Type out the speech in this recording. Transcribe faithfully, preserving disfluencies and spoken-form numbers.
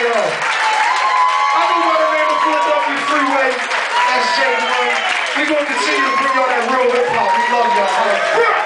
yo. I go by the name of Philadelphia Freeway. That's J one. We gonna continue to bring y'all that real hip hop. We love y'all.